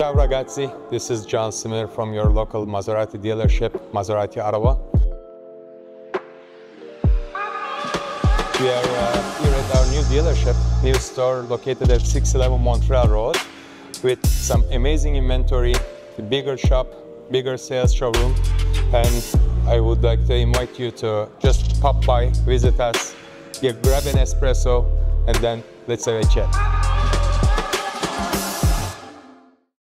Ciao ragazzi, this is Cimir from your local Maserati dealership, Maserati Ottawa. We are here at our new dealership, new store located at 611 Montreal Road with some amazing inventory, a bigger shop, bigger sales showroom, and I would like to invite you to just pop by, visit us, grab an espresso, and then let's have a chat.